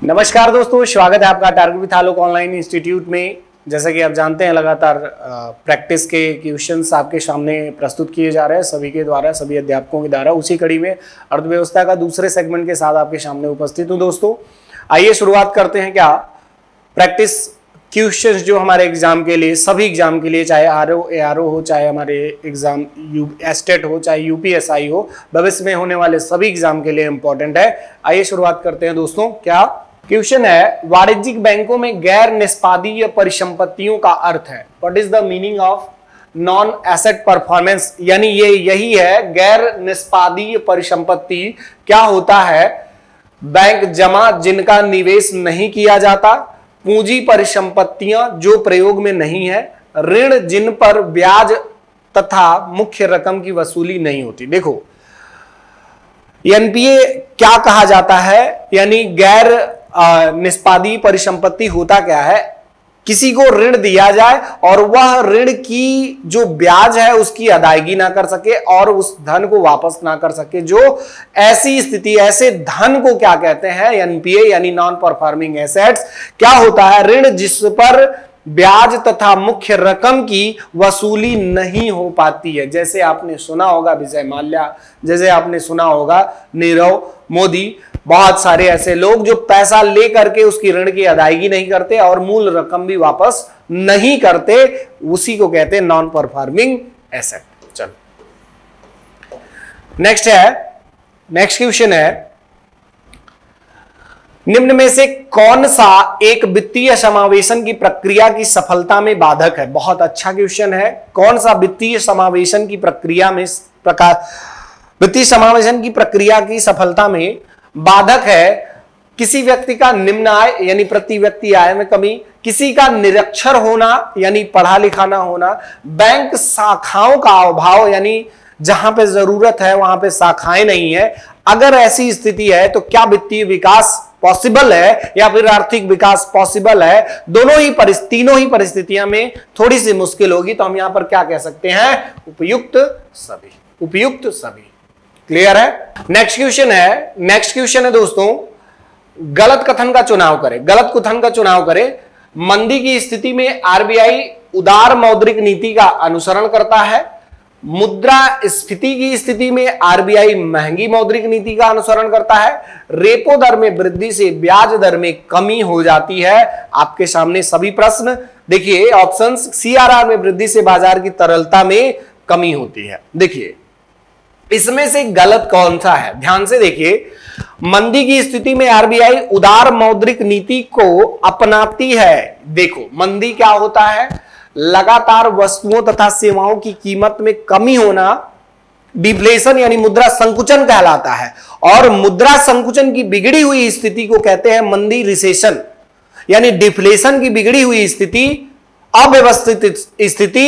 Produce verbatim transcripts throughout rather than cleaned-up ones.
नमस्कार दोस्तों, स्वागत है आपका target with Alok online institute में। जैसा कि आप जानते हैं, लगातार प्रैक्टिस के क्वेश्चंस आपके सामने प्रस्तुत किए जा रहे हैं सभी के द्वारा, सभी अध्यापकों के द्वारा। उसी कड़ी में अर्थव्यवस्था का दूसरे सेगमेंट के साथ आपके सामने उपस्थित हूं। दोस्तों आइए शुरुआत करते हैं क्या प्रैक्टिस क्वेश्चंस जो हमारे एग्जाम के लिए, सभी एग्जाम के लिए, चाहे R O A R O हो, चाहे हमारे एग्जाम यू एस्टेट हो, चाहे यूपीएसआई हो, भविष्य में होने वाले सभी एग्जाम के लिए इंपॉर्टेंट है। आइए शुरुआत करते हैं दोस्तों। क्या क्वेश्चन है, वाणिज्यिक बैंकों में गैर निष्पादीय परिसंपत्तियों का अर्थ है। What is the meaning of non asset performance, यानी ये यही है गैर निष्पादीय परिसंपत्ति। क्या होता है? बैंक जमा जिनका निवेश नहीं किया जाता, पूंजी परिसंपत्तियां जो प्रयोग में नहीं है, ऋण जिन पर ब्याज तथा मुख्य रकम की वसूली नहीं होती। देखो एनपीए क्या कहा जाता है, यानी गैर निष्पादीय परिसंपत्ति होता क्या है? किसी को ऋण दिया जाए और वह ऋण की जो ब्याज है उसकी अदायगी ना कर सके और उस धन को वापस ना कर सके, जो ऐसी स्थिति, ऐसे धन को क्या कहते हैं? एनपीए यानी नॉन परफॉर्मिंग एसेट्स। क्या होता है? ऋण जिस पर ब्याज तथा मुख्य रकम की वसूली नहीं हो पाती है। जैसे आपने सुना होगा विजय माल्या, जैसे आपने सुना होगा नीरव मोदी, बहुत सारे ऐसे लोग जो पैसा लेकर के उसकी ऋण की अदायगी नहीं करते और मूल रकम भी वापस नहीं करते, उसी को कहते हैं नॉन परफॉर्मिंग एसेट। चलो नेक्स्ट है, नेक्स्ट क्वेश्चन है, निम्न में से कौन सा एक वित्तीय समावेशन की प्रक्रिया की सफलता में बाधक है? बहुत अच्छा क्वेश्चन है। कौन सा वित्तीय समावेशन की प्रक्रिया में प्रकार वित्तीय समावेशन की प्रक्रिया की सफलता में बाधक है? किसी व्यक्ति का निम्न आय यानी प्रति व्यक्ति आय में कमी, किसी का निरक्षर होना यानी पढ़ा लिखा ना होना, बैंक शाखाओं का अभाव यानी जहां पे जरूरत है वहां पे शाखाएं नहीं है। अगर ऐसी स्थिति है तो क्या वित्तीय विकास पॉसिबल है या फिर आर्थिक विकास पॉसिबल है? दोनों ही परिस्थिति तीनों ही परिस्थितियों में थोड़ी सी मुश्किल होगी, तो हम यहां पर क्या कह सकते हैं? उपयुक्त सभी, उपयुक्त सभी। क्लियर है? नेक्स्ट क्वेश्चन है, नेक्स्ट क्वेश्चन है दोस्तों, गलत कथन का चुनाव करें। गलत कथन का चुनाव करें। मंदी की स्थिति में आरबीआई उदार मौद्रिक नीति का अनुसरण करता है। मुद्रास्फीति की स्थिति में आरबीआई महंगी मौद्रिक नीति का अनुसरण करता है। रेपो दर में वृद्धि से ब्याज दर में कमी हो जाती है। आपके सामने सभी प्रश्न देखिए, ऑप्शंस, सीआरआर में वृद्धि से बाजार की तरलता में कमी होती है। देखिए इसमें से गलत कौन सा है? ध्यान से देखिए, मंदी की स्थिति में आरबीआई उदार मौद्रिक नीति को अपनाती है। देखो मंदी क्या होता है? लगातार वस्तुओं तथा सेवाओं की कीमत में कमी होना डिफ्लेशन यानी मुद्रा संकुचन कहलाता है, और मुद्रा संकुचन की बिगड़ी हुई स्थिति को कहते हैं मंदी, रिसेशन यानी डिफ्लेशन की बिगड़ी हुई स्थिति, अव्यवस्थित स्थिति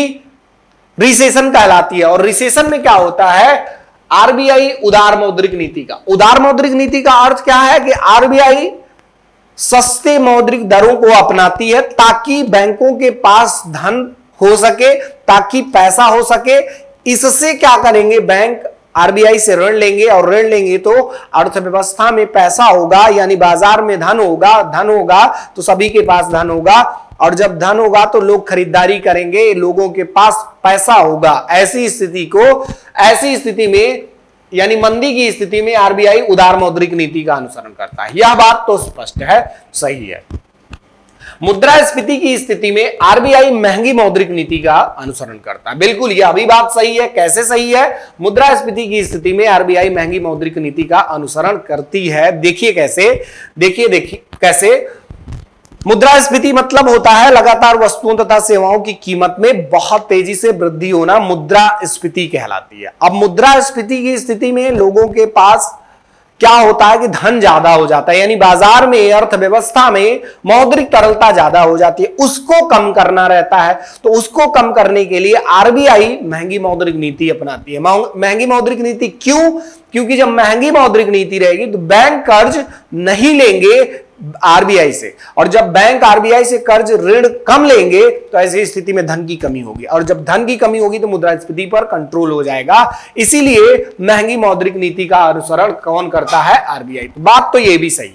रिसेशन कहलाती है। और रिसेशन में क्या होता है? आरबीआई उदार मौद्रिक नीति का उदार मौद्रिक नीति का अर्थ क्या है कि आरबीआई सस्ते मौद्रिक दरों को अपनाती है ताकि बैंकों के पास धन हो सके, ताकि पैसा हो सके। इससे क्या करेंगे? बैंक आरबीआई से ऋण लेंगे और ऋण लेंगे तो अर्थव्यवस्था में पैसा होगा, यानी बाजार में धन होगा। धन होगा तो सभी के पास धन होगा, और जब धन होगा तो लोग खरीदारी करेंगे, लोगों के पास पैसा होगा। ऐसी स्थिति को, ऐसी स्थिति में यानी मंदी की स्थिति में आरबीआई उदार मौद्रिक नीति का अनुसरण करता है। यह बात तो स्पष्ट है, सही है। मुद्रास्फीति की स्थिति में आरबीआई महंगी मौद्रिक नीति का अनुसरण करता है। बिल्कुल यह भी बात सही है। कैसे सही है? मुद्रास्फीति की स्थिति में आरबीआई महंगी मौद्रिक नीति का अनुसरण करती है। देखिए कैसे, देखिए देखिए कैसे। मुद्रास्फीति मतलब होता है लगातार वस्तुओं तथा सेवाओं की कीमत में बहुत तेजी से वृद्धि होना, मुद्रास्फीति कहलाती है। अब मुद्रास्फीति की स्थिति में लोगों के पास क्या होता है कि धन ज्यादा हो जाता है, यानी बाजार में, अर्थव्यवस्था में मौद्रिक तरलता ज्यादा हो जाती है, उसको कम करना रहता है। तो उसको कम करने के लिए आरबीआई महंगी मौद्रिक नीति अपनाती है। महंगी मौद्रिक नीति क्यों? क्योंकि जब महंगी मौद्रिक नीति रहेगी तो बैंक कर्ज नहीं लेंगे आरबीआई से, और जब बैंक आरबीआई से कर्ज ऋण कम लेंगे तो ऐसी स्थिति में धन की कमी होगी, और जब धन की कमी होगी तो मुद्रास्फीति पर कंट्रोल हो जाएगा। इसीलिए महंगी मौद्रिक नीति का अनुसरण कौन करता है? आरबीआई। तो बात तो ये भी सही है।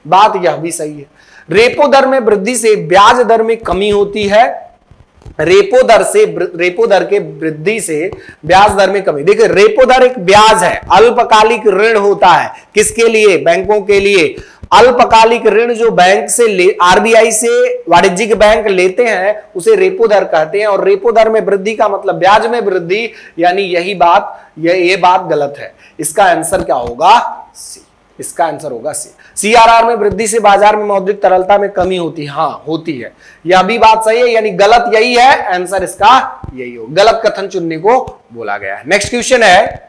बात यह भी सही है। रेपो दर में वृद्धि से ब्याज दर में कमी होती है। रेपो दर से रेपो दर के वृद्धि से ब्याज दर में कमी। देखिए रेपो दर एक ब्याज है, अल्पकालिक ऋण होता है। किसके लिए? बैंकों के लिए। अल्पकालिक ऋण जो बैंक से ले, आरबीआई से वाणिज्यिक बैंक लेते हैं उसे रेपो दर कहते हैं। और रेपो दर में वृद्धि का मतलब ब्याज में वृद्धि, यानी यही बात, ये ये बात गलत है। इसका आंसर क्या होगा? सी। इसका आंसर होगा सी। सीआरआर में वृद्धि से बाजार में मौद्रिक तरलता में कमी होती है। हाँ होती है, यह भी बात सही है, यानी गलत यही है। आंसर इसका यही हो, गलत कथन चुनने को बोला गया है। नेक्स्ट क्वेश्चन है,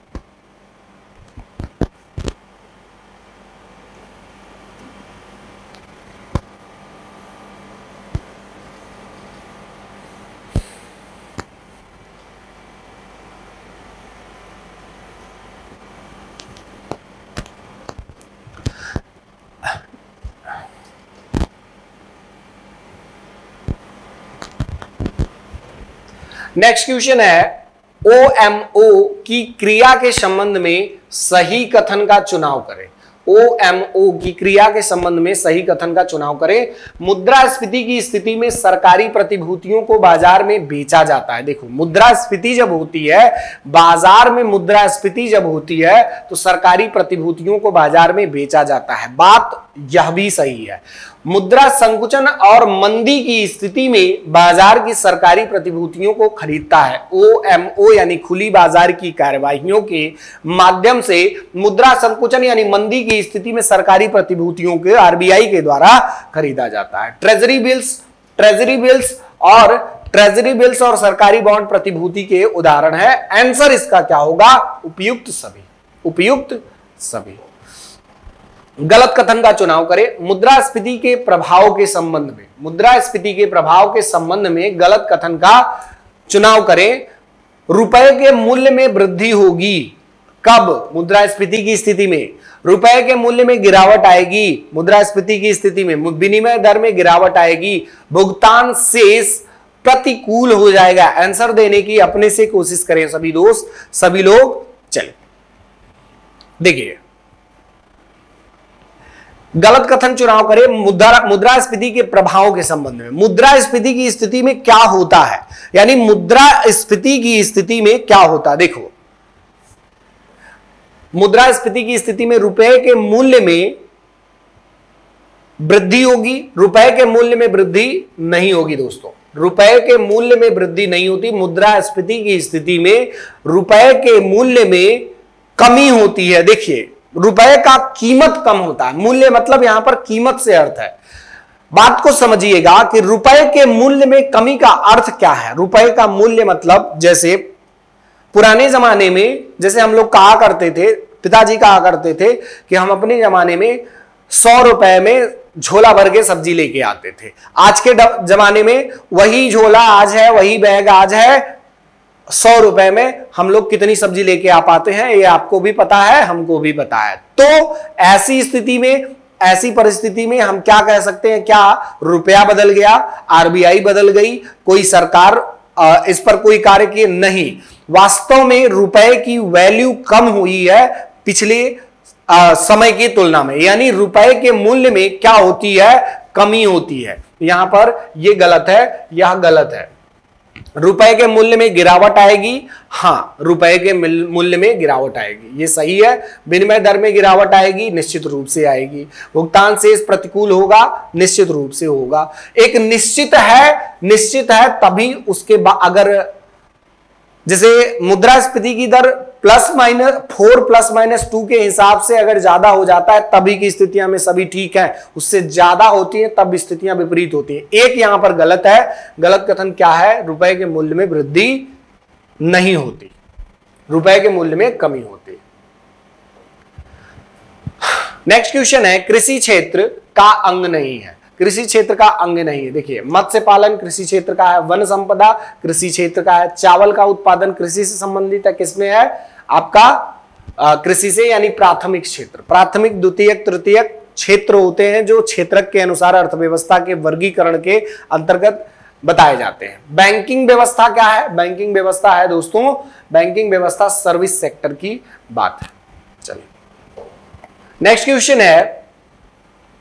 नेक्स्ट क्वेश्चन है, ओ एम ओ की क्रिया के संबंध में सही कथन का चुनाव करें। ओ एम ओ की क्रिया के संबंध में सही कथन का चुनाव करें। मुद्रास्फीति की स्थिति में सरकारी प्रतिभूतियों को बाजार में बेचा जाता है। देखो मुद्रास्फीति जब होती है, बाजार में मुद्रास्फीति जब होती है तो सरकारी प्रतिभूतियों को बाजार में बेचा जाता है। बात यह भी सही है। मुद्रा संकुचन और मंदी की स्थिति में बाजार की सरकारी प्रतिभूतियों को खरीदता है। ओ एम ओ यानी खुली बाजार की कार्यवाहियों के माध्यम से मुद्रा संकुचन यानी मंदी की स्थिति में सरकारी प्रतिभूतियों के आरबीआई के द्वारा खरीदा जाता है। ट्रेजरी बिल्स, ट्रेजरी बिल्स और ट्रेजरी बिल्स और सरकारी बॉन्ड प्रतिभूति के उदाहरण है। आंसर इसका क्या होगा? उपयुक्त सभी। उपयुक्त सभी। गलत कथन का चुनाव करें। मुद्रास्फीति के प्रभाव के संबंध में, मुद्रास्फीति के प्रभाव के संबंध में गलत कथन का चुनाव करें। रुपए के मूल्य में वृद्धि होगी। कब? मुद्रास्फीति की स्थिति में रुपए के मूल्य में गिरावट आएगी। मुद्रास्फीति की स्थिति में विनिमय दर में गिरावट आएगी। भुगतान शेष प्रतिकूल हो जाएगा। आंसर देने की अपने से कोशिश करें सभी दोस्त, सभी लोग। चले देखिए, गलत कथन चुनाव करें। मुद्रा मुद्रास्फीति के प्रभाव के संबंध में, मुद्रास्फीति की स्थिति में क्या होता है, यानी मुद्रास्फीति की स्थिति में क्या होता है। देखो मुद्रास्फीति की स्थिति में रुपए के मूल्य में वृद्धि होगी, रुपए के मूल्य में वृद्धि नहीं होगी। दोस्तों रुपए के मूल्य में वृद्धि नहीं होती। मुद्रास्फीति की स्थिति में रुपए के मूल्य में कमी होती है। देखिए रुपए का कीमत कम होता है। मूल्य मतलब यहां पर कीमत से अर्थ है। बात को समझिएगा कि रुपए के मूल्य में कमी का अर्थ क्या है। रुपए का मूल्य मतलब जैसे पुराने जमाने में, जैसे हम लोग कहा करते थे, पिताजी कहा करते थे कि हम अपने जमाने में सौ रुपए में झोला भर के सब्जी लेके आते थे। आज के जमाने में वही झोला आज है, वही बैग आज है, सौ रुपए में हम लोग कितनी सब्जी लेके आ पाते हैं ये आपको भी पता है, हमको भी पता है। तो ऐसी स्थिति में, ऐसी परिस्थिति में हम क्या कह सकते हैं? क्या रुपया बदल गया, आरबीआई बदल गई, कोई सरकार इस पर कोई कार्य किए? नहीं। वास्तव में रुपए की वैल्यू कम हुई है पिछले आ, समय की तुलना में, यानी रुपए के मूल्य में क्या होती है? कमी होती है। यहां पर यह गलत है, यह गलत है। रुपए के मूल्य में गिरावट आएगी। हाँ रुपए के मूल्य में गिरावट आएगी, ये सही है। विनिमय दर में गिरावट आएगी, निश्चित रूप से आएगी। भुगतान शेष प्रतिकूल होगा, निश्चित रूप से होगा। एक निश्चित है, निश्चित है तभी उसके बाद अगर जैसे मुद्रास्फीति की दर plus minus four plus minus two के हिसाब से अगर ज्यादा हो जाता है तभी की स्थितियां में सभी ठीक है, उससे ज्यादा होती है तब स्थितियां विपरीत होती हैं। एक यहां पर गलत है। गलत कथन क्या है? रुपए के मूल्य में वृद्धि नहीं होती, रुपए के मूल्य में कमी होती। नेक्स्ट क्वेश्चन है, कृषि क्षेत्र का अंग नहीं है। कृषि क्षेत्र का अंग नहीं है। देखिए मत्स्य पालन कृषि क्षेत्र का है, वन संपदा कृषि क्षेत्र का है, चावल का उत्पादन कृषि से संबंधित है। किसमें है? आपका कृषि से, यानी प्राथमिक क्षेत्र। प्राथमिक, द्वितीयक, तृतीयक क्षेत्र होते हैं जो क्षेत्रक के अनुसार अर्थव्यवस्था के वर्गीकरण के अंतर्गत बताए जाते हैं। बैंकिंग व्यवस्था क्या है? बैंकिंग व्यवस्था है दोस्तों, बैंकिंग व्यवस्था सर्विस सेक्टर की बात है। चलिए नेक्स्ट क्वेश्चन है,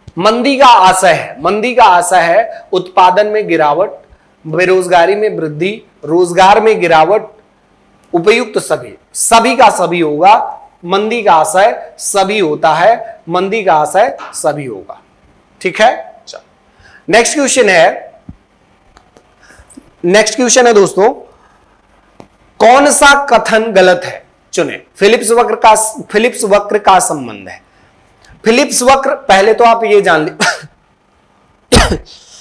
मंदी का आशय है, मंदी का आशय है उत्पादन में गिरावट, बेरोजगारी में वृद्धि, रोजगार में गिरावट, उपयुक्त सभी, सभी का सभी होगा। मंदी का आशय सभी होता है, मंदी का आशय सभी होगा। ठीक है, चलो नेक्स्ट क्वेश्चन है, नेक्स्ट क्वेश्चन है दोस्तों, कौन सा कथन गलत है चुने। फिलिप्स वक्र का, फिलिप्स वक्र का संबंध है। फिलिप्स वक्र, पहले तो आप ये जान ली,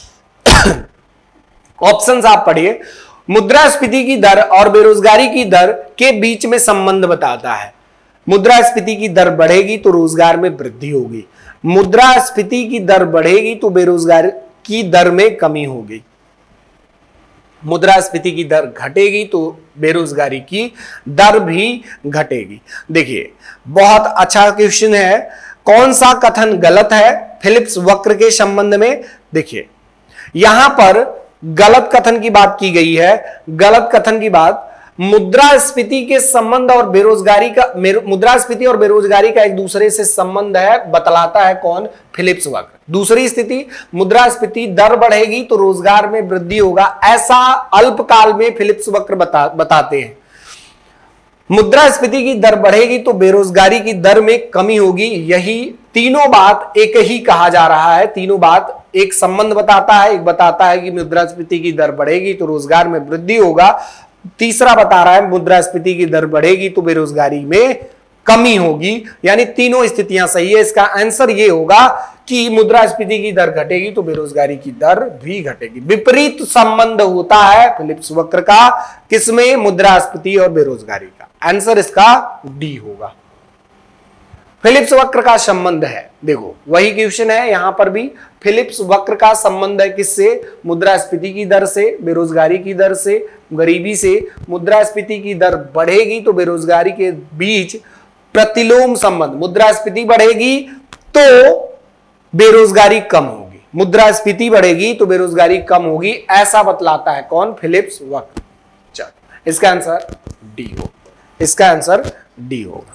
ऑप्शंस आप पढ़िए। मुद्रास्फीति की दर और बेरोजगारी की दर के बीच में संबंध बताता है। मुद्रास्फीति की दर बढ़ेगी तो रोजगार में वृद्धि होगी, मुद्रास्फीति की दर बढ़ेगी तो बेरोजगारी की दर में कमी होगी, मुद्रास्फीति की दर घटेगी तो बेरोजगारी की दर भी घटेगी। देखिए बहुत अच्छा क्वेश्चन है, कौन सा कथन गलत है फिलिप्स वक्र के संबंध में। देखिए यहां पर गलत कथन की बात की गई है। गलत कथन की बात मुद्रास्फीति के संबंध और बेरोजगारी का, मुद्रास्फीति और बेरोजगारी का एक दूसरे से संबंध है, बतलाता है कौन, फिलिप्स वक्र। दूसरी स्थिति, मुद्रास्फीति दर बढ़ेगी तो रोजगार में वृद्धि होगा, ऐसा अल्पकाल में फिलिप्स वक्र बता, बताते हैं। मुद्रास्फीति की दर बढ़ेगी तो बेरोजगारी की दर में कमी होगी, यही तीनों बात एक ही कहा जा रहा है। तीनों बात एक संबंध बताता है, एक बताता है कि मुद्रास्फीति की दर बढ़ेगी तो रोजगार में वृद्धि होगा, तीसरा बता रहा है मुद्रास्फीति की दर बढ़ेगी तो बेरोजगारी में कमी होगी। यानी तीनों स्थितियां सही है। इसका आंसर ये होगा कि मुद्रास्फीति की दर घटेगी तो बेरोजगारी की दर भी घटेगी। विपरीत संबंध होता है फिलिप्स वक्र का, किसमें, मुद्रास्फीति और बेरोजगारी का। आंसर इसका डी होगा। फिलिप्स वक्र का संबंध है, देखो वही क्वेश्चन है यहां पर भी। फिलिप्स वक्र का संबंध है किससे, मुद्रास्फीति की दर से, बेरोजगारी की दर से, गरीबी से। मुद्रास्फीति की दर बढ़ेगी तो बेरोजगारी के बीच प्रतिलोम संबंध, मुद्रास्फीति बढ़ेगी तो बेरोजगारी कम होगी, मुद्रास्फीति बढ़ेगी तो बेरोजगारी कम होगी, ऐसा बतलाता है कौन, फिलिप्स वक्र। चलो इसका आंसर डी हो, इसका आंसर डी होगा।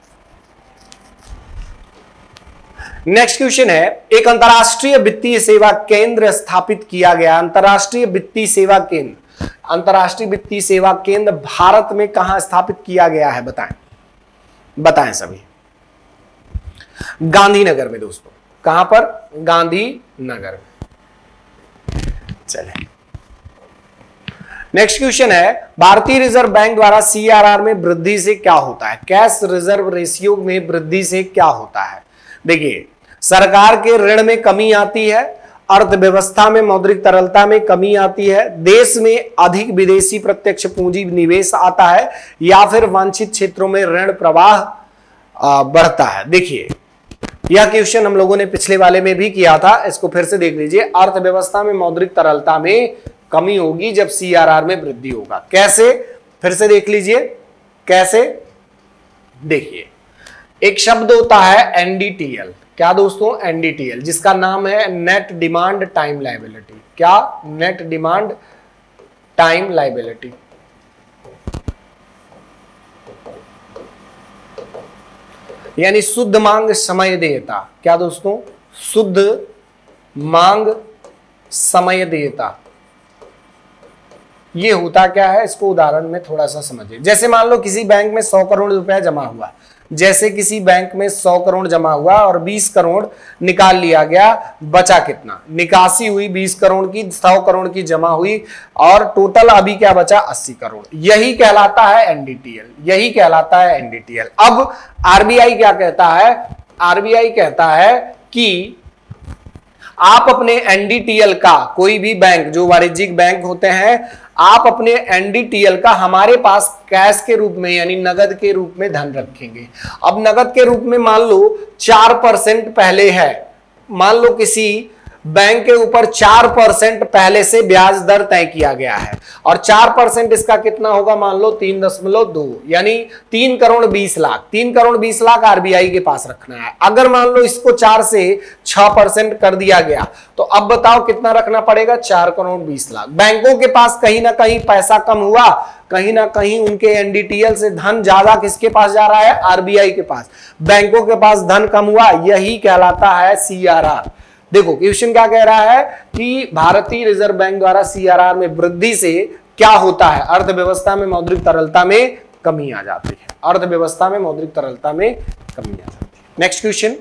नेक्स्ट क्वेश्चन है, एक अंतरराष्ट्रीय वित्तीय सेवा केंद्र स्थापित किया गया। अंतरराष्ट्रीय वित्तीय सेवा केंद्र, अंतरराष्ट्रीय वित्तीय सेवा केंद्र भारत में कहां स्थापित किया गया है, बताएं, बताएं सभी। गांधीनगर में दोस्तों, कहां पर, गांधीनगर में। चले नेक्स्ट क्वेश्चन है, भारतीय रिजर्व बैंक द्वारा सीआरआर में वृद्धि से क्या होता है, कैश रिजर्व रेशियो में वृद्धि से क्या होता है। देखिए सरकार के ऋण में कमी आती है, अर्थव्यवस्था में मौद्रिक तरलता में कमी आती है, देश में अधिक विदेशी प्रत्यक्ष पूंजी निवेश आता है, या फिर वांछित क्षेत्रों में ऋण प्रवाह बढ़ता है। देखिए यह क्वेश्चन हम लोगों ने पिछले वाले में भी किया था, इसको फिर से देख लीजिए। अर्थव्यवस्था में मौद्रिक तरलता में कमी होगी जब सीआरआर में वृद्धि होगा। कैसे, फिर से देख लीजिए कैसे। देखिए एक शब्द होता है एनडीटीएल, क्या दोस्तों, एनडीटीएल, जिसका नाम है नेट डिमांड टाइम लायबिलिटी। क्या, नेट डिमांड टाइम लायबिलिटी। यानी शुद्ध मांग समय देयता। क्या दोस्तों, शुद्ध मांग समय देयता। ये होता क्या है, इसको उदाहरण में थोड़ा सा समझिए। जैसे मान लो किसी बैंक में सौ करोड़ रुपया जमा हुआ, जैसे किसी बैंक में सौ करोड़ जमा हुआ और बीस करोड़ निकाल लिया गया, बचा कितना, निकासी हुई बीस करोड़ की, सौ करोड़ की जमा हुई और टोटल अभी क्या बचा, अस्सी करोड़। यही कहलाता है एनडीटीएल, यही कहलाता है एनडीटीएल। अब आरबीआई क्या कहता है, आरबीआई कहता है कि आप अपने एनडीटीएल का, कोई भी बैंक जो वाणिज्यिक बैंक होते हैं, आप अपने एनडीटीएल का हमारे पास कैश के रूप में यानी नगद के रूप में धन रखेंगे। अब नगद के रूप में मान लो चार परसेंट पहले है, मान लो किसी बैंक के ऊपर चार परसेंट पहले से ब्याज दर तय किया गया है और चार परसेंट इसका कितना होगा, मान लो तीन दशमलव दो, यानी तीन करोड़ बीस लाख, तीन करोड़ बीस लाख आरबीआई के पास रखना है। अगर मान लो इसको चार से छह परसेंट कर दिया गया तो अब बताओ कितना रखना पड़ेगा, चार करोड़ बीस लाख। बैंकों के पास कहीं ना कहीं पैसा कम हुआ, कहीं ना कहीं उनके एनडीटीएल से धन ज्यादा किसके पास जा रहा है, आरबीआई के पास। बैंकों के पास धन कम हुआ, यही कहलाता है सीआरआर। देखो क्वेश्चन क्या कह रहा है कि भारतीय रिजर्व बैंक द्वारा सीआरआर में वृद्धि से क्या होता है, अर्थव्यवस्था में मौद्रिक तरलता में कमी आ जाती है, अर्थव्यवस्था में मौद्रिक तरलता में कमी आ जाती है। नेक्स्ट क्वेश्चन,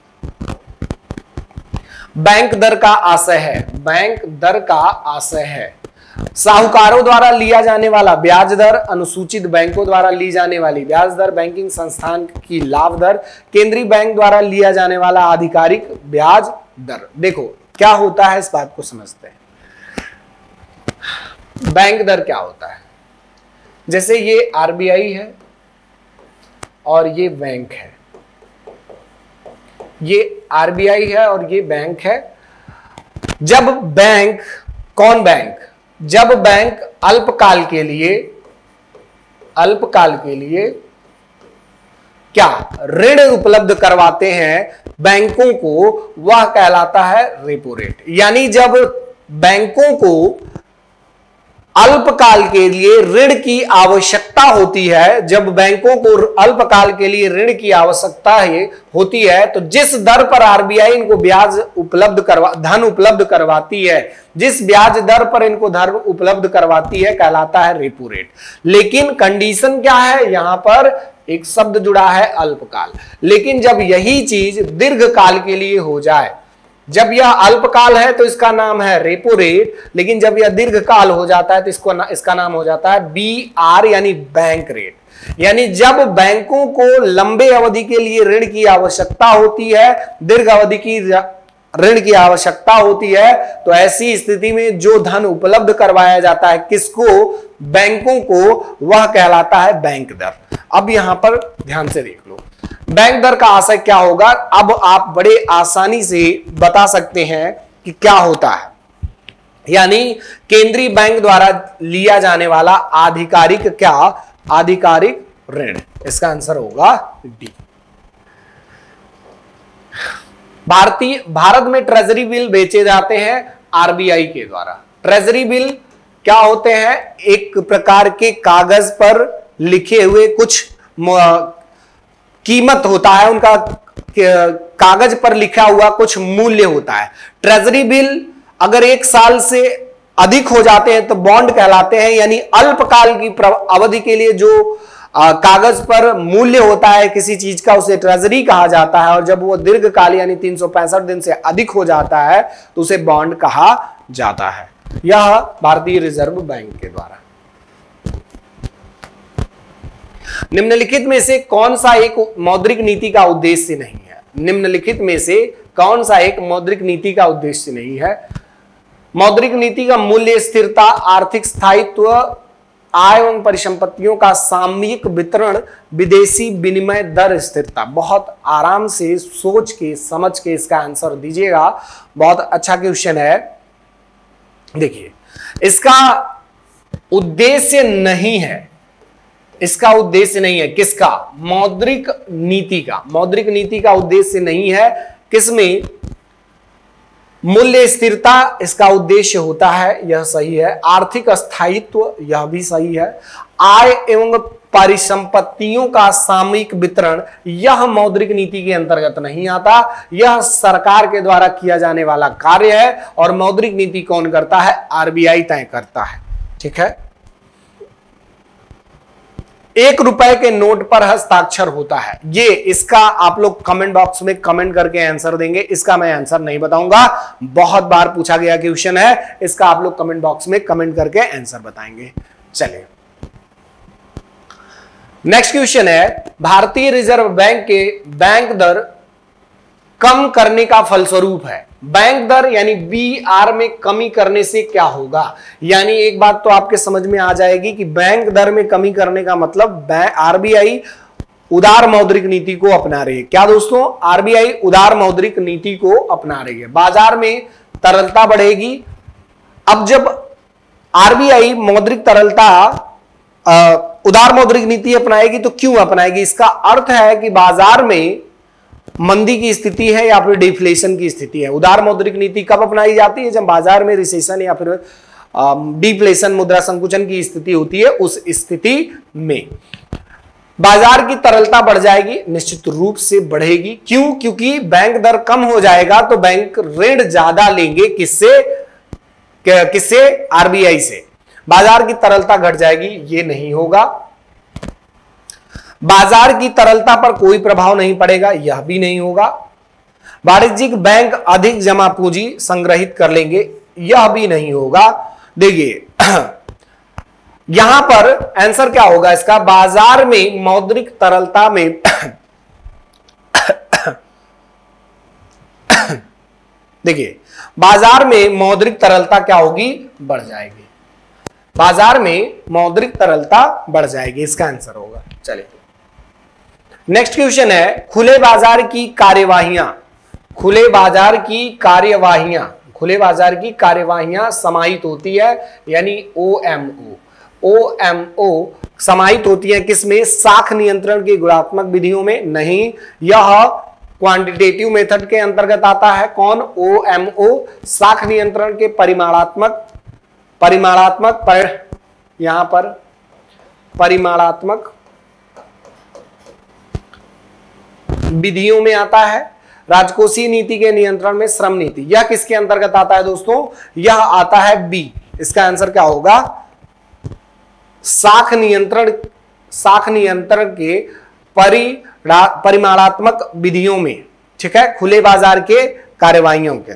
बैंक दर का आशय है, बैंक दर का आशय है साहूकारों द्वारा लिया जाने वाला ब्याज दर, अनुसूचित बैंकों द्वारा ली जाने वाली ब्याज दर, बैंकिंग संस्थान की लाभ दर, केंद्रीय बैंक द्वारा लिया जाने वाला आधिकारिक ब्याज दर। देखो क्या होता है, इस बात को समझते हैं। बैंक दर क्या होता है, जैसे ये आरबीआई है और ये बैंक है, ये आरबीआई है और ये बैंक है। जब बैंक, कौन बैंक, जब बैंक अल्पकाल के लिए, अल्पकाल के लिए क्या ऋण उपलब्ध करवाते हैं बैंकों को, वह कहलाता है रेपो रेट। यानी जब बैंकों को अल्पकाल के लिए ऋण की आवश्यकता होती है, जब बैंकों को अल्पकाल के लिए ऋण की आवश्यकता है होती है, तो जिस दर पर आरबीआई इनको ब्याज उपलब्ध करवा धन उपलब्ध करवाती है, जिस ब्याज दर पर इनको धन उपलब्ध करवाती है, कहलाता है रेपो रेट। लेकिन कंडीशन क्या है, यहां पर एक शब्द जुड़ा है अल्पकाल। लेकिन जब यही चीज दीर्घकाल के लिए हो जाए, जब यह अल्पकाल है तो इसका नाम है रेपो रेट, लेकिन जब यह दीर्घकाल हो जाता है तो इसको ना, इसका नाम हो जाता है बी आर यानी बैंक रेट। यानी जब बैंकों को लंबे अवधि के लिए ऋण की आवश्यकता होती है, दीर्घ अवधि की ऋण की आवश्यकता होती है, तो ऐसी स्थिति में जो धन उपलब्ध करवाया जाता है किसको, बैंकों को, वह कहलाता है बैंक दर। अब यहां पर ध्यान से देख लो बैंक दर का आशय क्या होगा। अब आप बड़े आसानी से बता सकते हैं कि क्या होता है, यानी केंद्रीय बैंक द्वारा लिया जाने वाला आधिकारिक क्या, आधिकारिक ऋण। इसका आंसर होगा डी। भारतीय भारत में ट्रेजरी बिल बेचे जाते हैं आरबीआई के द्वारा। ट्रेजरी बिल क्या होते हैं, एक प्रकार के कागज पर लिखे हुए कुछ कीमत होता है, उनका कागज पर लिखा हुआ कुछ मूल्य होता है। ट्रेजरी बिल अगर एक साल से अधिक हो जाते हैं तो बॉन्ड कहलाते हैं, यानी अल्पकाल की अवधि के लिए जो कागज पर मूल्य होता है किसी चीज का, उसे ट्रेजरी कहा जाता है। और जब वो दीर्घकाल यानी तीन सौ पैंसठ दिन से अधिक हो जाता है तो उसे बॉन्ड कहा जाता है। यह भारतीय रिजर्व बैंक के द्वारा। निम्नलिखित में से कौन सा एक मौद्रिक नीति का उद्देश्य नहीं है, निम्नलिखित में से कौन सा एक मौद्रिक नीति का उद्देश्य नहीं है। मौद्रिक नीति का मूल्य स्थिरता, आर्थिक स्थायित्व, आय एवं परिसंपत्तियों का सामयिक वितरण, विदेशी विनिमय दर स्थिरता। बहुत आराम से सोच के समझ के इसका आंसर दीजिएगा, बहुत अच्छा क्वेश्चन है। देखिए इसका उद्देश्य नहीं है, इसका उद्देश्य नहीं है किसका, मौद्रिक नीति का। मौद्रिक नीति का उद्देश्य नहीं है किसमें, मूल्य स्थिरता इसका उद्देश्य होता है, यह सही है। आर्थिक स्थायित्व, यह भी सही है। आय एवं परिसंपत्तियों का सामयिक वितरण, यह मौद्रिक नीति के अंतर्गत नहीं आता, यह सरकार के द्वारा किया जाने वाला कार्य है। और मौद्रिक नीति कौन करता है, आरबीआई तय करता है। ठीक है, एक रुपए के नोट पर हस्ताक्षर होता है, ये इसका आप लोग कमेंट बॉक्स में कमेंट करके आंसर देंगे। इसका मैं आंसर नहीं बताऊंगा, बहुत बार पूछा गया क्वेश्चन है, इसका आप लोग कमेंट बॉक्स में कमेंट करके आंसर बताएंगे। चलिए नेक्स्ट क्वेश्चन है, भारतीय रिजर्व बैंक के बैंक दर कम करने का फलस्वरूप है। बैंक दर यानी बी आर में कमी करने से क्या होगा। यानी एक बात तो आपके समझ में आ जाएगी कि बैंक दर में कमी करने का मतलब आरबीआई उदार मौद्रिक नीति को अपना रही है। क्या दोस्तों, आरबीआई उदार मौद्रिक नीति को अपना रही है, बाजार में तरलता बढ़ेगी। अब जब आरबीआई मौद्रिक तरलता उदार मौद्रिक नीति अपनाएगी तो क्यों अपनाएगी, इसका अर्थ है कि बाजार में मंदी की स्थिति है या फिर डिफ्लेशन की स्थिति है। उदार मौद्रिक नीति कब अपनाई जाती है, जब बाजार में रिसेशन या फिर डिफ्लेशन, मुद्रा संकुचन की स्थिति होती है, उस स्थिति में। बाजार की तरलता बढ़ जाएगी, निश्चित रूप से बढ़ेगी। क्यों? क्योंकि बैंक दर कम हो जाएगा तो बैंक ऋण ज्यादा लेंगे, किससे? किससे? आरबीआई से। बाजार की तरलता घट जाएगी, ये नहीं होगा। बाजार की तरलता पर कोई प्रभाव नहीं पड़ेगा, यह भी नहीं होगा। वाणिज्यिक बैंक अधिक जमा पूंजी संग्रहित कर लेंगे, यह भी नहीं होगा। देखिए यहां पर आंसर क्या होगा इसका? बाजार में मौद्रिक तरलता में देखिए बाजार में मौद्रिक तरलता क्या होगी? बढ़ जाएगी। बाजार में मौद्रिक तरलता बढ़ जाएगी, इसका आंसर होगा। चलिए नेक्स्ट क्वेश्चन है, खुले बाजार की कार्यवाहियां खुले बाजार की कार्यवाहियां खुले बाजार की कार्यवाहियां समाहित होती है, यानी ओ एम ओ ओ एम ओ समाहित होती है किसमें? साख नियंत्रण की गुणात्मक विधियों में नहीं, यह क्वांटिटेटिव मेथड के अंतर्गत आता है। कौन? ओ एम ओ साख नियंत्रण के परिमाणात्मक परिमाणात्मक पर यहां पर परिमाणात्मक विधियों में आता है। राजकोषीय नीति के नियंत्रण में श्रम नीति, यह किसके अंतर्गत आता है दोस्तों? यह आता है बी। इसका आंसर क्या होगा? साख नियंत्रण साख नियंत्रण के परि परिमाणात्मक विधियों में, ठीक है, खुले बाजार के कार्यवाहियों के।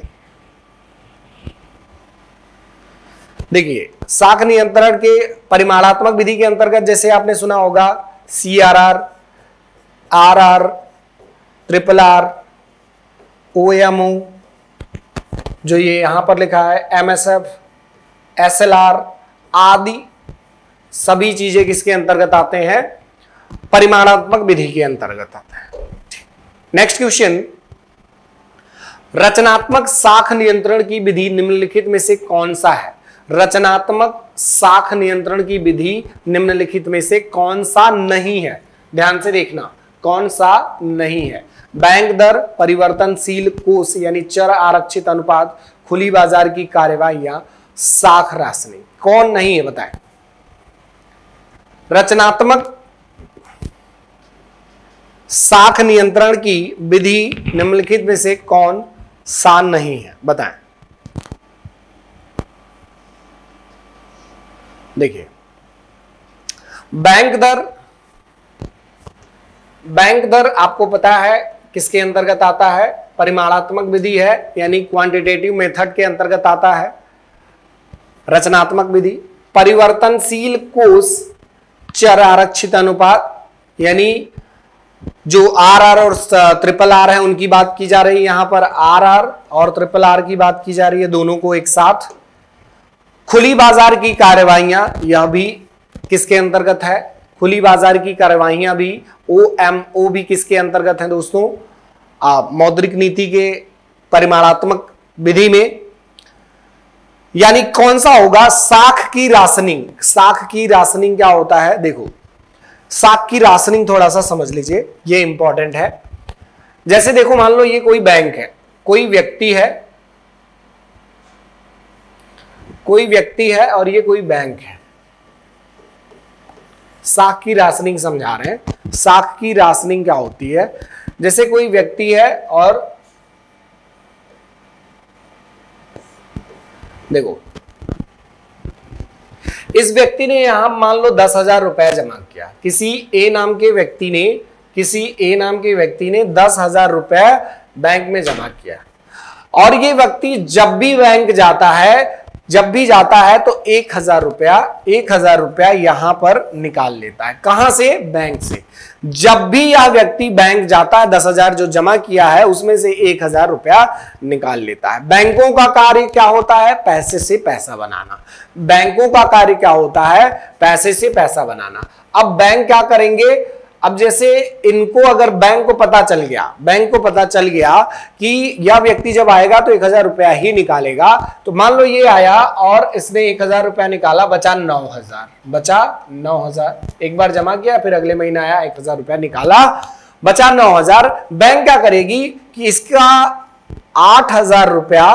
देखिए साख नियंत्रण के परिमाणात्मक विधि के अंतर्गत जैसे आपने सुना होगा C R R, R R, triple R, O M O, जो ये यहां पर लिखा है M S F, S L R आदि सभी चीजें किसके अंतर्गत आते हैं? परिमाणात्मक विधि के अंतर्गत आते हैं। नेक्स्ट क्वेश्चन, रचनात्मक साख नियंत्रण की विधि निम्नलिखित में से कौन सा है? रचनात्मक साख नियंत्रण की विधि निम्नलिखित में से कौन सा नहीं है? ध्यान से देखना, कौन सा नहीं है? बैंक दर, परिवर्तनशील कोष यानी चर आरक्षित अनुपात, खुली बाजार की कार्यवाहियां, साख राशनिंग, कौन नहीं है बताएं? रचनात्मक साख नियंत्रण की विधि निम्नलिखित में से कौन सा नहीं है बताएं? देखिए बैंक दर बैंक दर आपको पता है किसके अंतर्गत आता है? परिमाणात्मक विधि है, यानी क्वांटिटेटिव मेथड के अंतर्गत आता है रचनात्मक विधि। परिवर्तनशील कोष चर आरक्षित अनुपात, यानी जो आर आर और ट्रिपल आर है उनकी बात की जा रही है, यहां पर आर आर और ट्रिपल आर की बात की जा रही है, दोनों को एक साथ। खुली बाजार की कार्यवाहियां, यह भी किसके अंतर्गत है? खुली बाजार की कार्यवाहियां भी ओ एम ओ भी किसके अंतर्गत है दोस्तों? मौद्रिक नीति के परिमाणात्मक विधि में। यानी कौन सा होगा? साख की राशनिंग। साख की राशनिंग क्या होता है? देखो साख की राशनिंग थोड़ा सा समझ लीजिए, ये इंपॉर्टेंट है। जैसे देखो मान लो ये कोई बैंक है, कोई व्यक्ति है कोई व्यक्ति है और ये कोई बैंक है। साख की राशनिंग समझा रहे हैं। साख की राशनिंग क्या होती है? जैसे कोई व्यक्ति है और देखो इस व्यक्ति ने यहां मान लो दस हजार रुपए जमा किया। किसी ए नाम के व्यक्ति ने किसी ए नाम के व्यक्ति ने दस हजार रुपए बैंक में जमा किया, और ये व्यक्ति जब भी बैंक जाता है जब भी जाता है तो एक हजार रुपया एक हजार रुपया यहां पर निकाल लेता है। कहां से? बैंक से। जब भी यह व्यक्ति बैंक जाता है, दस हजार जो जमा किया है उसमें से एक हजार रुपया निकाल लेता है। बैंकों का कार्य क्या होता है? पैसे से पैसा बनाना। बैंकों का कार्य क्या होता है? पैसे से पैसा बनाना। अब बैंक क्या करेंगे? अब जैसे इनको अगर बैंक को पता चल गया बैंक को पता चल गया कि यह व्यक्ति जब आएगा तो एक हजार रुपया ही निकालेगा, तो मान लो ये आया और इसने एक हजार रुपया निकाला, बचा नौ हजार बचा नौ हजार एक बार जमा किया, फिर अगले महीने आया एक हजार रुपया निकाला, बचा नौ हजार। बैंक क्या करेगी कि इसका आठ हजार रुपया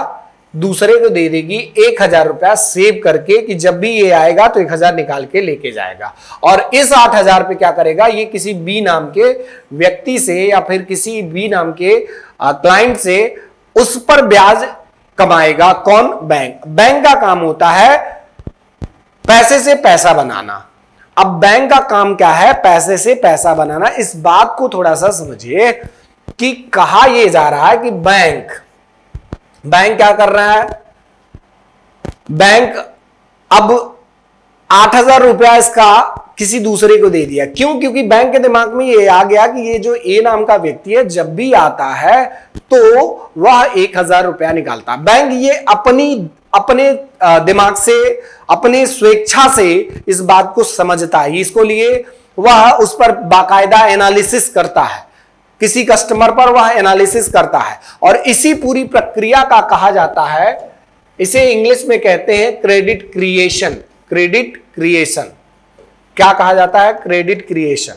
दूसरे को दे देगी एक हजार रुपया सेव करके कि जब भी ये आएगा तो एक हजार निकाल के लेके जाएगा। और इस आठ हजार पे क्या करेगा, ये किसी बी नाम के व्यक्ति से या फिर किसी बी नाम के क्लाइंट से उस पर ब्याज कमाएगा। कौन? बैंक। बैंक का काम होता है पैसे से पैसा बनाना। अब बैंक का काम क्या है? पैसे से पैसा बनाना। इस बात को थोड़ा सा समझिए कि कहा यह जा रहा है कि बैंक बैंक क्या कर रहा है? बैंक अब आठ हजार रुपया इसका किसी दूसरे को दे दिया। क्यों? क्योंकि बैंक के दिमाग में ये आ गया कि ये जो ए नाम का व्यक्ति है जब भी आता है तो वह एक हजार रुपया निकालता है। बैंक ये अपनी अपने दिमाग से, अपने स्वेच्छा से इस बात को समझता है, इसको लिए वह उस पर बाकायदा एनालिसिस करता है, किसी कस्टमर पर वह एनालिसिस करता है और इसी पूरी प्रक्रिया का कहा जाता है, इसे इंग्लिश में कहते हैं क्रेडिट क्रिएशन। क्रेडिट क्रिएशन क्या कहा जाता है? Credit creation.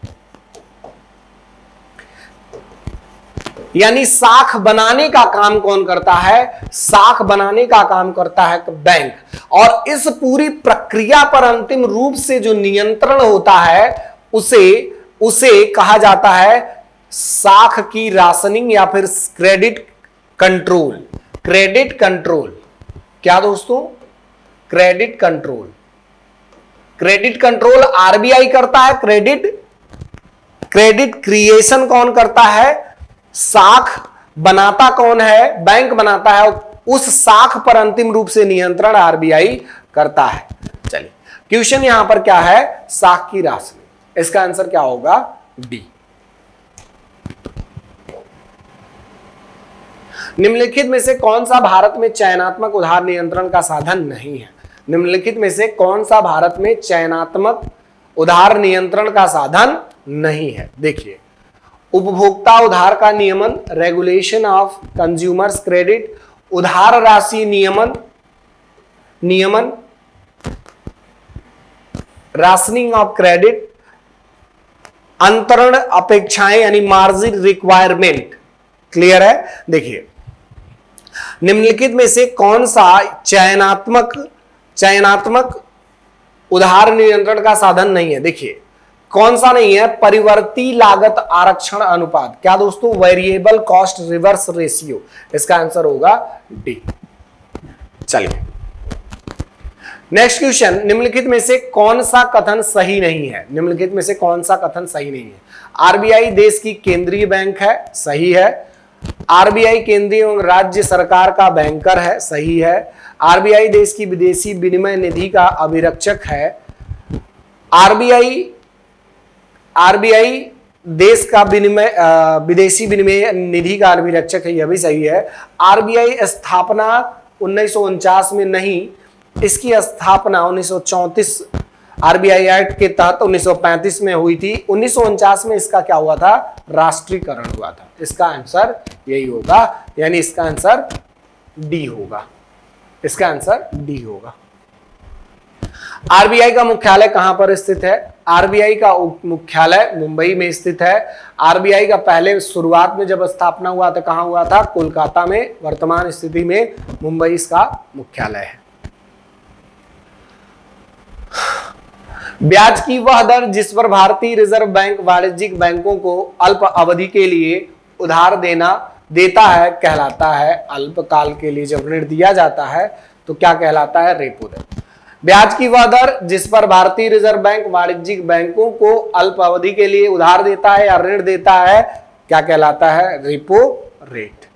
यानी साख बनाने का काम कौन करता है? साख बनाने का काम करता है बैंक। और इस पूरी प्रक्रिया पर अंतिम रूप से जो नियंत्रण होता है उसे उसे कहा जाता है साख की राशनिंग या फिर क्रेडिट कंट्रोल। क्रेडिट कंट्रोल क्या दोस्तों? Credit control. Credit control RBI करता है। क्रेडिट क्रेडिट क्रिएशन कौन करता है? साख बनाता कौन है? बैंक बनाता है। उस साख पर अंतिम रूप से नियंत्रण आरबीआई करता है। चलिए क्वेश्चन यहां पर क्या है? साख की राशि। इसका आंसर क्या होगा? डी। निम्नलिखित में से कौन सा भारत में चयनात्मक उधार नियंत्रण का साधन नहीं है? निम्नलिखित में से कौन सा भारत में चयनात्मक उधार नियंत्रण का साधन नहीं है? देखिए, उपभोक्ता उधार का नियमन, रेगुलेशन ऑफ कंज्यूमर्स क्रेडिट, उधार राशि नियमन नियमन राशनिंग ऑफ क्रेडिट, अंतरण अपेक्षाएं यानी मार्जिन रिक्वायरमेंट। क्लियर है? देखिए, निम्नलिखित में से कौन सा चयनात्मक चयनात्मक उधार नियंत्रण का साधन नहीं है? देखिए, कौन सा नहीं है? परिवर्ती लागत आरक्षण अनुपात। क्या दोस्तों? Variable cost reverse ratio. इसका आंसर होगा डी। चलिए नेक्स्ट क्वेश्चन, निम्नलिखित में से कौन सा कथन सही नहीं है? निम्नलिखित में से कौन सा कथन सही नहीं है? आरबीआई देश की केंद्रीय बैंक है, सही है। आरबीआई केंद्रीय एवं राज्य सरकार का बैंकर है, सही है। आरबीआई देश की विदेशी विनिमय निधि का अभिरक्षक है। आरबीआई आरबीआई देश का विनिमय विदेशी विनिमय निधि का अभिरक्षक है, यह भी सही है। आरबीआई स्थापना उन्नीस सौ उनचास में नहीं, इसकी स्थापना उन्नीस सौ चौंतीस आरबीआई एक्ट के तहत उन्नीस सौ पैंतीस में हुई थी। उन्नीस सौ उनचास में इसका क्या हुआ था? राष्ट्रीयकरण हुआ था। इसका आंसर यही होगा, यानी इसका आंसर डी होगा। इसका आंसर डी होगा। आरबीआई का मुख्यालय कहां पर स्थित है? आरबीआई का मुख्यालय मुंबई में स्थित है। आरबीआई का पहले शुरुआत में जब स्थापना हुआ था कहां हुआ था? कोलकाता में। वर्तमान स्थिति में मुंबई इसका मुख्यालय है। ब्याज की वह दर जिस पर भारतीय रिजर्व बैंक वाणिज्यिक बैंकों को अल्प अवधि के लिए उधार देना देता है कहलाता है, अल्पकाल के लिए जब ऋण दिया जाता है तो क्या कहलाता है? रेपो दर। ब्याज की वह दर जिस पर भारतीय रिजर्व बैंक वाणिज्यिक बैंकों को अल्प अवधि के लिए उधार देता है या ऋण देता है, क्या कहलाता है? Repo rate.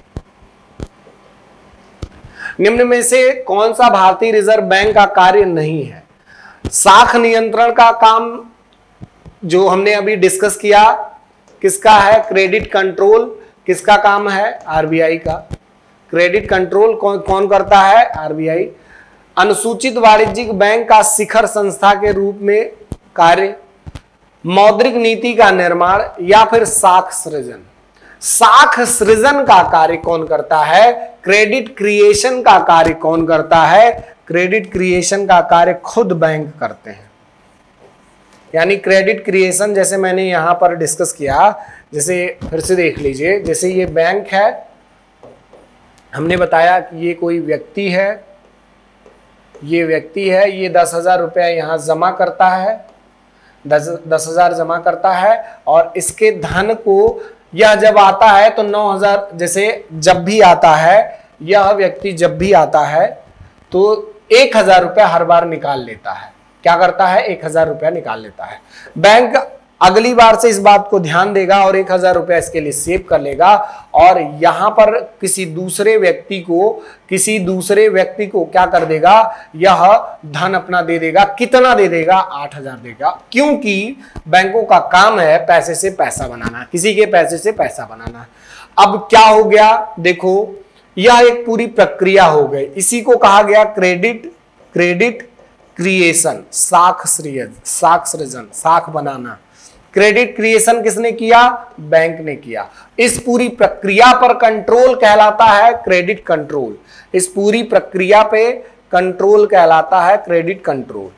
निम्न में से कौन सा भारतीय रिजर्व बैंक का कार्य नहीं है? साख नियंत्रण का काम जो हमने अभी डिस्कस किया किसका है? क्रेडिट कंट्रोल किसका काम है? आरबीआई का। क्रेडिट कंट्रोल कौन कौन करता है? आरबीआई। अनुसूचित वाणिज्यिक बैंक का शिखर संस्था के रूप में कार्य, मौद्रिक नीति का निर्माण या फिर साख सृजन। साख सृजन का कार्य कौन करता है? क्रेडिट क्रिएशन का कार्य कौन करता है? क्रेडिट क्रिएशन का कार्य खुद बैंक करते हैं। यानी क्रेडिट क्रिएशन जैसे मैंने यहां पर डिस्कस किया, जैसे फिर से देख लीजिए, जैसे ये बैंक है, हमने बताया कि ये कोई व्यक्ति है, ये व्यक्ति है, ये दस हजार रुपया यहाँ जमा करता है, दस दस हजार जमा करता है और इसके धन को यह जब आता है तो नौ हजार, जैसे जब भी आता है यह व्यक्ति जब भी आता है तो एक हजार रुपया हर बार निकाल लेता है। क्या करता है? एक हजार रुपया निकाल लेता है। बैंक अगली बार से इस बात को ध्यान देगा और एक हजार रुपया इसके लिए सेव कर लेगा और यहां पर किसी दूसरे व्यक्ति को किसी दूसरे व्यक्ति को क्या कर देगा? यह धन अपना दे देगा। कितना दे देगा? आठ हजार देगा, क्योंकि बैंकों का काम है पैसे से पैसा बनाना, किसी के पैसे से पैसा बनाना। अब क्या हो गया? देखो, यह एक पूरी प्रक्रिया हो गई, इसी को कहा गया क्रेडिट क्रेडिट क्रिएशन, साख सृजन साख सृजन साख बनाना। क्रेडिट क्रिएशन किसने किया? बैंक ने किया। इस पूरी प्रक्रिया पर कंट्रोल कहलाता है क्रेडिट कंट्रोल। इस पूरी प्रक्रिया पे कंट्रोल कहलाता है क्रेडिट कंट्रोल।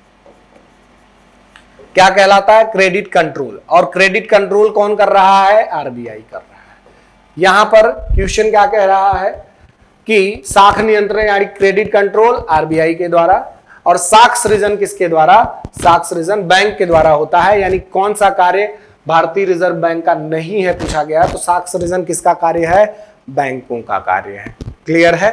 क्या कहलाता है? Credit control. और क्रेडिट कंट्रोल कौन कर रहा है? आरबीआई कर रहा है। यहां पर क्वेश्चन क्या कह रहा है कि साख नियंत्रण यानी क्रेडिट कंट्रोल आरबीआई के द्वारा और साख सृजन किसके द्वारा? साख सृजन बैंक के द्वारा होता है। यानी कौन सा कार्य भारतीय रिजर्व बैंक का नहीं है पूछा गया, तो साख सृजन किसका कार्य है? बैंकों का कार्य है। क्लियर है?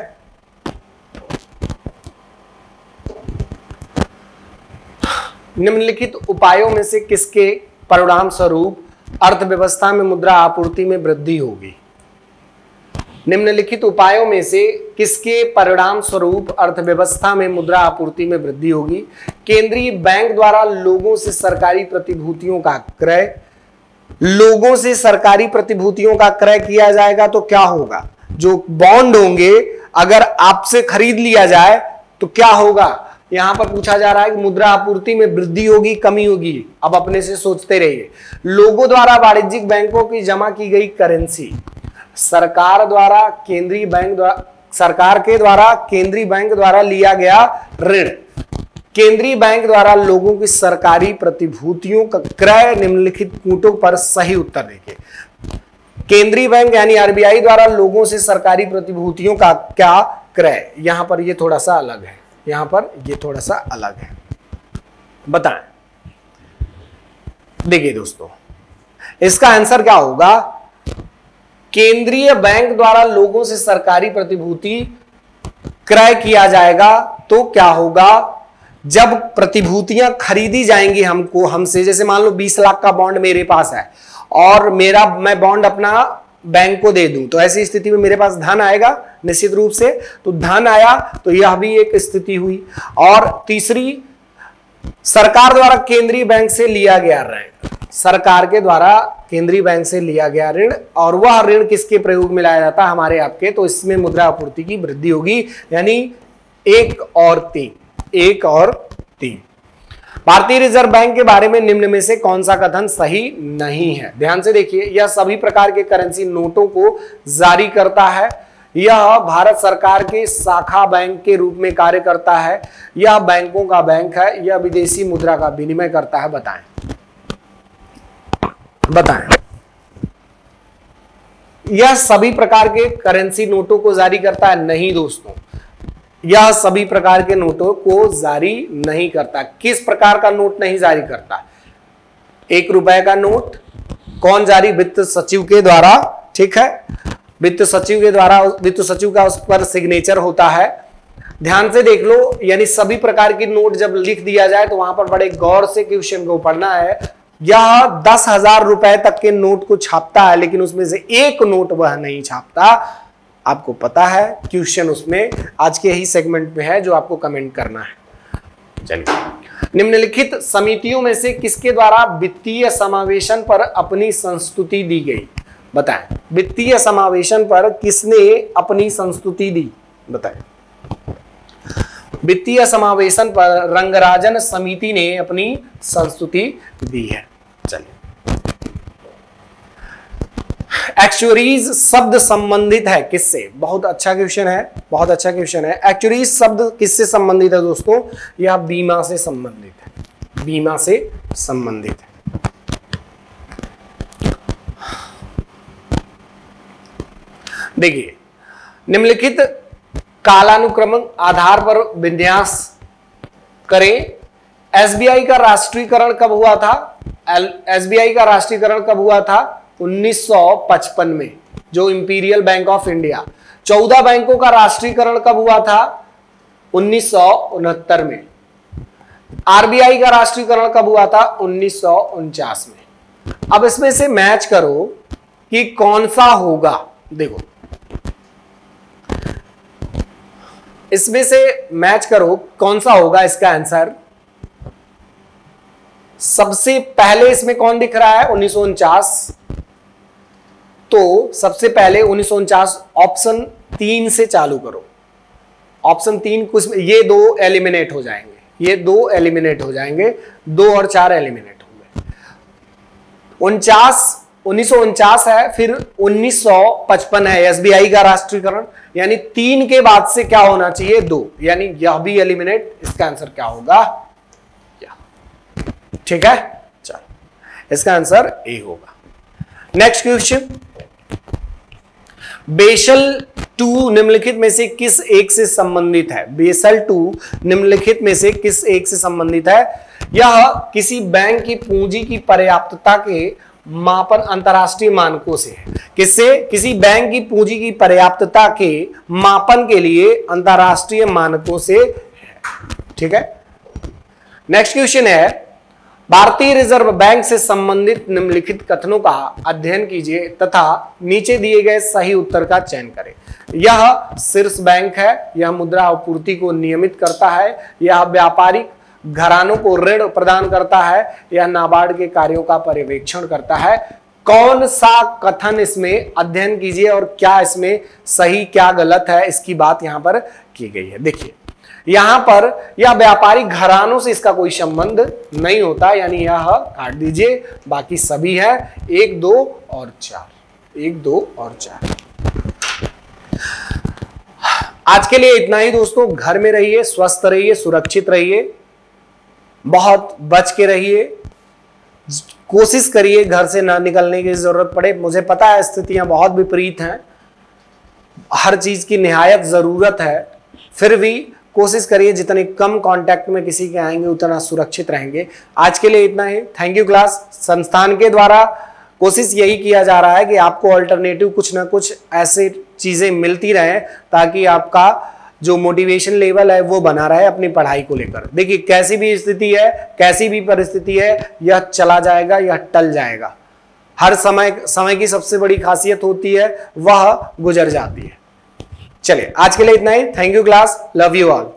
निम्नलिखित उपायों में से किसके परिणाम स्वरूप अर्थव्यवस्था में मुद्रा आपूर्ति में वृद्धि होगी? निम्नलिखित उपायों में से किसके परिणाम स्वरूप अर्थव्यवस्था में मुद्रा आपूर्ति में वृद्धि होगी? केंद्रीय बैंक द्वारा लोगों से सरकारी प्रतिभूतियों का क्रय लोगों से सरकारी प्रतिभूतियों का क्रय किया जाएगा तो क्या होगा? जो बॉन्ड होंगे अगर आपसे खरीद लिया जाए तो क्या होगा? यहां पर पूछा जा रहा है कि मुद्रा आपूर्ति में वृद्धि होगी, कमी होगी? अब अपने से सोचते रहिए। लोगों द्वारा वाणिज्यिक बैंकों की जमा की गई करेंसी, सरकार द्वारा केंद्रीय बैंक द्वारा सरकार के द्वारा केंद्रीय बैंक द्वारा लिया गया ऋण, केंद्रीय बैंक द्वारा लोगों की सरकारी प्रतिभूतियों का क्रय निम्नलिखित कूटों पर सही उत्तर देखिए। केंद्रीय बैंक यानी आरबीआई द्वारा लोगों से सरकारी प्रतिभूतियों का क्या क्रय, यहां पर ये थोड़ा सा अलग है, यहां पर ये थोड़ा सा अलग है। बताएं, देखिए दोस्तों, इसका आंसर क्या होगा? केंद्रीय बैंक द्वारा लोगों से सरकारी प्रतिभूति क्रय किया जाएगा तो क्या होगा? जब प्रतिभूतियां खरीदी जाएंगी हमको हमसे, जैसे मान लो बीस लाख का बॉन्ड मेरे पास है और मेरा मैं बॉन्ड अपना बैंक को दे दूं, तो ऐसी स्थिति में मेरे पास धन आएगा निश्चित रूप से। तो धन आया तो यह भी एक स्थिति हुई। और तीसरी, सरकार द्वारा केंद्रीय बैंक से लिया गया ऋण, सरकार के द्वारा केंद्रीय बैंक से लिया गया ऋण, और वह ऋण किसके प्रयोग में लाया जाता है? हमारे आपके। तो इसमें मुद्रा आपूर्ति की वृद्धि होगी। यानी एक और तीन, एक और तीन। भारतीय रिजर्व बैंक के बारे में निम्न में से कौन सा कथन सही नहीं है? ध्यान से देखिए, यह सभी प्रकार के करेंसी नोटों को जारी करता है, यह भारत सरकार के शाखा बैंक के रूप में कार्य करता है, यह बैंकों का बैंक है, यह विदेशी मुद्रा का विनिमय करता है। बताएं बताएं यह सभी प्रकार के करेंसी नोटों को जारी करता है? नहीं दोस्तों, यह सभी प्रकार के नोटों को जारी नहीं करता। किस प्रकार का नोट नहीं जारी करता? एक रुपए का नोट कौन जारी? वित्त सचिव के द्वारा। ठीक है, वित्त सचिव के द्वारा, वित्त सचिव का उस पर सिग्नेचर होता है। ध्यान से देख लो, यानी सभी प्रकार की नोट जब लिख दिया जाए तो वहां पर बड़े गौर से क्वेश्चन को पढ़ना है। यह दस हजार रुपए तक के नोट को छापता है, लेकिन उसमें से एक नोट वह नहीं छापता। आपको पता है क्वेश्चन उसमें आज के ही सेगमेंट में है जो आपको कमेंट करना है। चलिए, निम्नलिखित समितियों में से किसके द्वारा वित्तीय समावेशन पर अपनी संस्तुति दी गई? बताएं, वित्तीय समावेशन पर किसने अपनी संस्तुति दी? बताएं, वित्तीय समावेशन पर रंगराजन समिति ने अपनी संस्तुति दी है। चलिए, एक्चुअरीज शब्द संबंधित है किससे? बहुत अच्छा क्वेश्चन है, बहुत अच्छा क्वेश्चन है। एक्चुअरीज शब्द किससे संबंधित है दोस्तों? यह बीमा से संबंधित है, बीमा से संबंधित है। देखिए, निम्नलिखित कालानुक्रम आधार पर विन्यास करें। एसबीआई का राष्ट्रीयकरण कब हुआ था? एसबीआई का राष्ट्रीयकरण कब हुआ था? उन्नीस सौ पचपन में, जो इंपीरियल बैंक ऑफ इंडिया। चौदह बैंकों का राष्ट्रीयकरण कब हुआ था? उन्नीस सौ उनहत्तर में। आरबीआई का राष्ट्रीयकरण कब हुआ था? उन्नीस सौ उनचास में। अब इसमें से मैच करो कि कौन सा होगा। देखो, इसमें से मैच करो कौन सा होगा इसका आंसर। सबसे पहले इसमें कौन दिख रहा है? उन्नीस सौ उनचास। तो सबसे पहले उन्नीस सौ उनचास ऑप्शन तीन से चालू करो। ऑप्शन तीन कुछ, ये दो एलिमिनेट हो जाएंगे, ये दो एलिमिनेट हो जाएंगे, दो और चार एलिमिनेट होंगे। उनचास उन्नीस सौ उनचास है, फिर उन्नीस सौ पचपन है एसबीआई का राष्ट्रीयकरण, यानी तीन के बाद से क्या होना चाहिए? दो, यानी यह भी एलिमिनेट। इसका आंसर क्या होगा? ठीक है, चलो इसका आंसर ए होगा। नेक्स्ट क्वेश्चन, बेसल टू निम्नलिखित में से किस एक से संबंधित है? बेसल टू निम्नलिखित में से किस एक से संबंधित है? यह किसी बैंक की पूंजी की पर्याप्तता के मापन अंतरराष्ट्रीय मानकों से है। किससे? किसी बैंक की पूंजी की पर्याप्तता के मापन के लिए अंतरराष्ट्रीय मानकों से है। ठीक है, नेक्स्ट क्वेश्चन है, भारतीय रिजर्व बैंक से संबंधित निम्नलिखित कथनों का अध्ययन कीजिए तथा नीचे दिए गए सही उत्तर का चयन करें। यह शीर्ष बैंक है, यह मुद्रा आपूर्ति को नियमित करता है, यह व्यापारिक घरानों को ऋण प्रदान करता है, यह नाबार्ड के कार्यों का पर्यवेक्षण करता है। कौन सा कथन इसमें अध्ययन कीजिए और क्या इसमें सही क्या गलत है, इसकी बात यहां पर की गई है। देखिए, यहां पर यह व्यापारिक घरानों से इसका कोई संबंध नहीं होता, यानी यह काट दीजिए। बाकी सभी है एक, दो और चार, एक, दो और चार। आज के लिए इतना ही दोस्तों। घर में रहिए, स्वस्थ रहिए, सुरक्षित रहिए, बहुत बच के रहिए, कोशिश करिए घर से ना निकलने की जरूरत पड़े। मुझे पता है स्थितियां बहुत विपरीत हैं, हर चीज की निहायत जरूरत है, फिर भी कोशिश करिए जितने कम कांटेक्ट में किसी के आएंगे उतना सुरक्षित रहेंगे। आज के लिए इतना ही। Thank you class. संस्थान के द्वारा कोशिश यही किया जा रहा है कि आपको अल्टरनेटिव कुछ ना कुछ ऐसे चीजें मिलती रहें ताकि आपका जो मोटिवेशन लेवल है वो बना रहे अपनी पढ़ाई को लेकर। देखिए, कैसी भी स्थिति है, कैसी भी परिस्थिति है, यह चला जाएगा, यह टल जाएगा। हर समय समय की सबसे बड़ी खासियत होती है वह गुजर जाती है। चलिए, आज के लिए इतना ही। Thank you class, love you all.